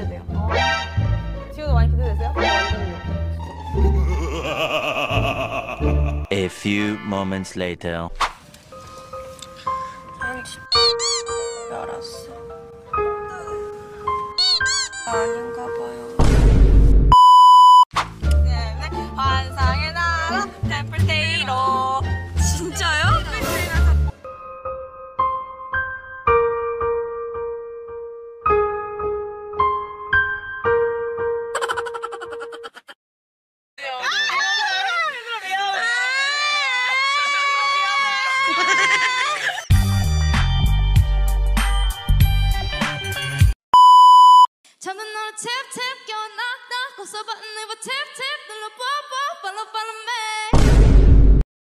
기대돼요. 지우도 많이 기대되세요? A few moments later. 알았어. 아닌가 봐요. 환상의 나라 템플테이로. 진짜요? 잠든 너를 탭탭 껴 knock knock 고소 받는 내 탭탭 눌러 뽀뽀 follow follow me